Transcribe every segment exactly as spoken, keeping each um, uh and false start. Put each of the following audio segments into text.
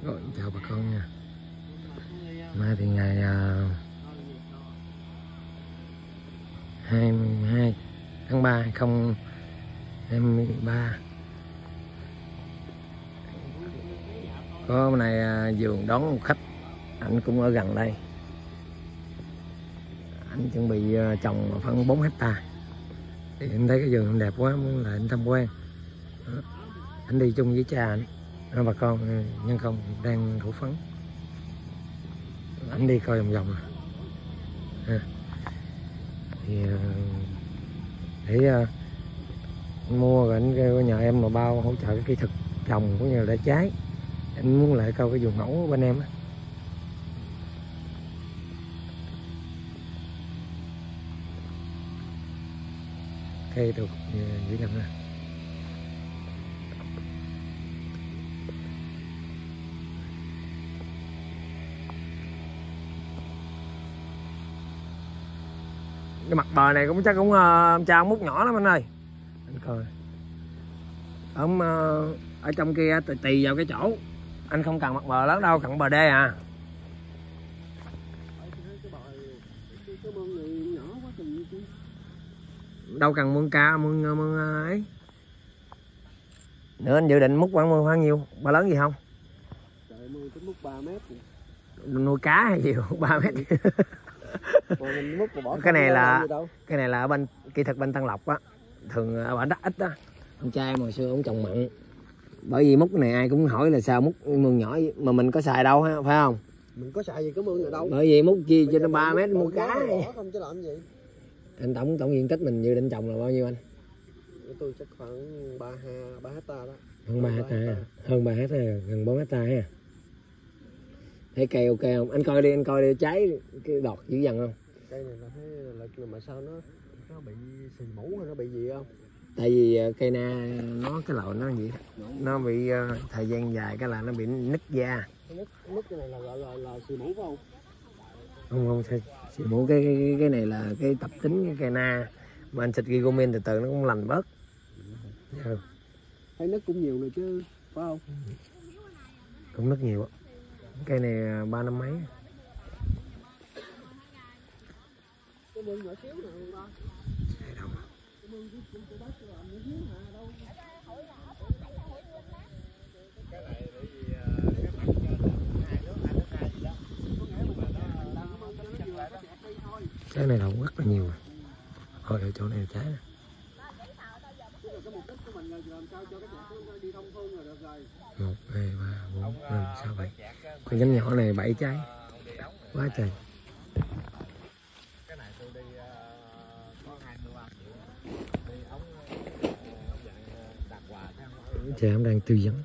Rồi, chào bà con nha. Mai thì ngày uh, hai mươi hai tháng ba hai không hai ba. Có hôm nay uh, vườn đón một khách, anh cũng ở gần đây. Anh chuẩn bị uh, trồng phân bốn hecta. Thì anh thấy cái vườn đẹp quá, muốn lại anh tham quan. Đó. Anh đi chung với cha anh. Đó, bà con nhân công đang thủ phấn. Anh đi coi vòng vòng à. Thì để uh, mua rồi anh kêu nhờ em mà bao hỗ trợ cái kỹ thuật trồng cũng như là trái. Anh muốn lại coi cái vườn mẫu bên em á. Cây được dữ dằn ha. Cái mặt bờ này cũng chắc cũng uh, cha múc nhỏ lắm anh ơi. Anh coi ông uh, ở trong kia tì, tì vào cái chỗ anh không cần mặt bờ lớn đâu, cần bờ đê à. Đâu cần mương ca mương mương ấy nữa. Anh dự định múc khoảng mương khoảng nhiêu, bờ lớn gì không? Trời, múc ba mét. Nuôi cá hay gì ba mét. Cái này là cái này là ở bên kỹ thuật bên Tân Lộc á, thường ở bển đất ít á. Ông cha em hồi xưa ông trồng mặn, bởi vì múc cái này ai cũng hỏi là sao múc mương nhỏ mà mình có xài đâu ha, phải không? Mình có xài gì cái mương này đâu. Bởi vì múc chi cho nó ba mét mua cá. Không chứ làm gì. Anh tổng tổng diện tích mình dự định trồng là bao nhiêu anh? Tôi chắc khoảng ba ba hecta đó. Hơn ba hecta, hơn ba hecta, gần bốn hecta ha. Thấy cây ok không? Anh coi đi, anh coi đi, trái cái đọt dữ dằn không? Cây này là thấy là kêu mà sao nó nó bị xì mũ hay nó bị gì không? Tại vì cây na nó cái loại nó gì nó bị uh, thời gian dài cái là nó bị nứt da. Nứt nứt cái này là là là, là xì mũ phải không? Không không xì, xì mũ cái, cái cái này là cái tập tính cái cây na mà anh xịt Gigomin từ từ nó cũng lành bớt. Ừ. Thấy nứt cũng nhiều rồi chứ phải không? Cũng nứt nhiều á. Cây này ba năm mấy. Cái mương nhỏ xíu nào không đó. Cái này là rất là nhiều. Thôi ở chỗ này là trái nè. Một, hai, ba, bốn, năm, sáu, bảy. Con nhánh nhỏ này bảy trái. Quá trời. Trời em đang tư vấn.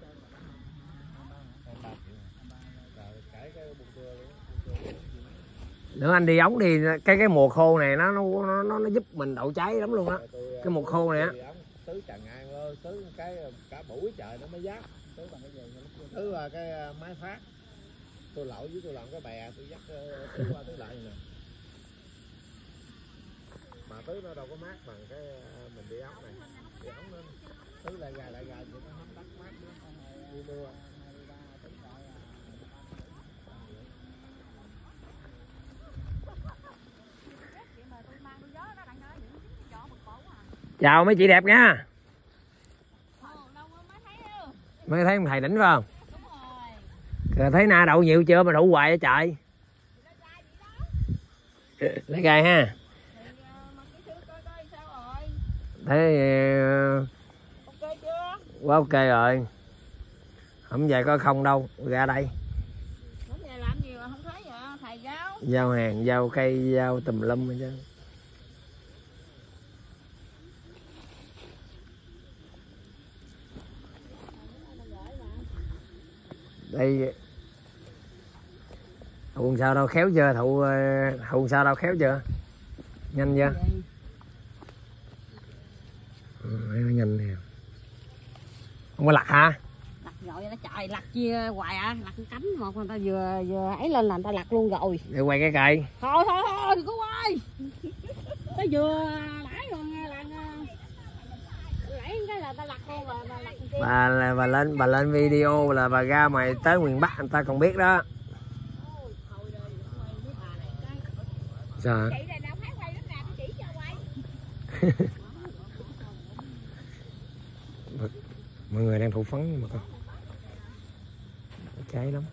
Nữa anh đi ống đi cái cái mùa khô này nó nó nó nó giúp mình đậu trái lắm luôn á. Cái mùa khô này á. Tứ Trần An ơi, tứ cái cả buổi trời nó mới dắt. Tứ bằng cái gì? Tứ là cái máy phát. Tôi lậu với tôi làm cái bè, tôi dắt tứ qua tứ lại nè. Mà tứ nó đâu có mát bằng cái mình đi ống này. Đi ống nó tứ lại gà lại gà vậy nó hấp đất mát đi mưa. Chào mấy chị đẹp nha. Mới thấy ông thầy đỉnh phải không? Rồi thấy na đậu nhiều chưa mà đậu hoài vậy trời. Lấy gai ha. Thấy quá ok rồi. Không về có không đâu, ra đây. Giao hàng, giao cây, giao tùm lum hết chứ. Đây thụ sao đâu khéo chưa, thụ thụ sao đâu khéo chưa, nhanh chưa? Ừ, nhanh nè. Không có lặt hả? Lặt rồi nó trời, lặt chia hoài à, lặt cánh một người ta vừa vừa ấy lên là người ta lặt luôn rồi. Để quay cái cây. Thôi thôi thôi đừng có quay. Nó vừa đãi rồi là lấy cái là ta lặt bà là bà lên bà lên video là bà ra mày tới miền Bắc người ta còn biết đó. Sao? Mọi người đang thụ phấn mà con, cháy lắm,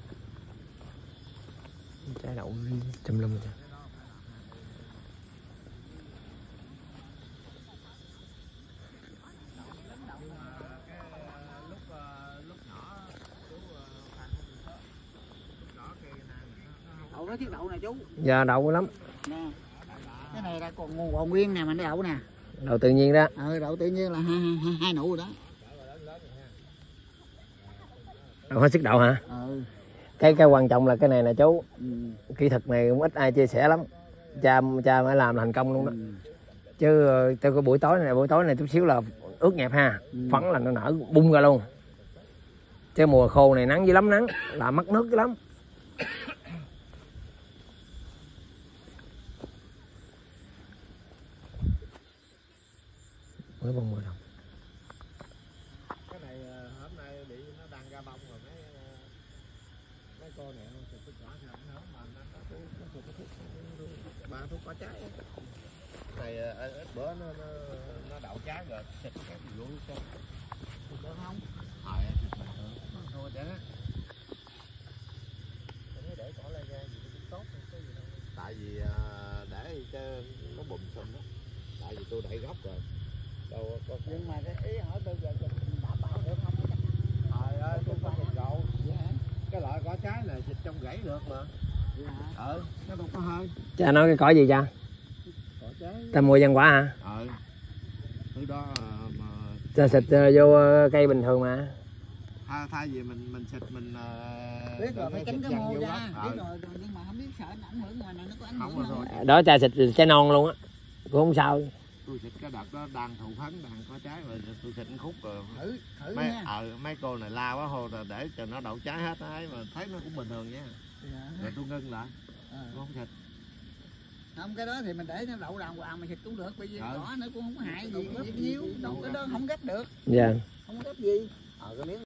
cháy đậu chùm lum rồi. Đậu nó chiếc đậu nè chú. Giờ đậu lắm. Nè. Cái này là còn nguồn còn nguyên nè, mình đậu nè. Đậu tự nhiên đó. Ừ, đậu tự nhiên là hai hai, hai nụ rồi đó. Đậu hết sức đậu hả? Ừ. Cái cái quan trọng là cái này nè chú. Ừ. Kỹ thuật này cũng ít ai chia sẻ lắm. Cha cha mới làm thành công luôn đó. Ừ. Chứ tới cái buổi tối này buổi tối này chút xíu là ướt nhẹp ha. Ừ. Phấn là nó nở bung ra luôn. Chứ mùa khô này nắng dữ lắm, nắng là mất nước dữ lắm. Mới bông mười đồng. Cái này hôm nay bị nó đang ra bông rồi mấy mấy cô này xịt thuốc cỏ thì không mà nó có thuốc có thuốc thuốc ba thuốc có trái. Này ít bữa nó nó nó đậu trái rồi xịt cái gì luôn xem. Được không? Ờ xịt bình thường. Thôi để nó. Để cỏ lên ra gì cũng tốt cái gì đâu. Tại vì để cho nó bùm xùm đó. Tại vì tôi đẩy gốc rồi. Đâu có, Nhưng mà cái ý hỏi tôi giờ mình đảm bảo được không? Trời ơi, tôi có một gậu. Cái loại cỏ trái này xịt trong rẫy được mà. Ờ, nó đâu có hơi. Cha nói cái cỏ gì cha? Cỏ trái. Ta mua văn quả hả? Ờ. Thứ đó mà Cha xịt vô cây bình thường mà. thay, thay vì mình mình xịt mình uh, biết rồi, phải tránh cái mô ra. ờ. Biết rồi, nhưng mà không biết sợ nó ảnh hưởng ngoài này nó có ảnh hưởng Không không? rồi. Đó cha xịt trái non luôn á. Cũng không sao. Tôi xịt cái đợt đó đang thụ phấn, đang có trái rồi tôi xịt khúc rồi. Thử, thử Mấy, nha. ờ, mấy cô này la quá hô rồi để cho nó đậu trái hết ấy mà thấy nó cũng bình thường nha. Dạ. Rồi tôi ngưng lại. Ờ. Tôi không xịt. Không, cái đó thì mình để nó đậu đàng hoàng mà xịt cũng được, bởi vì Ừ. cỏ nó cũng không hại gì, nhiều đâu, cái đó không gấp được, Dạ. không gấp gì. Ờ, cái miếng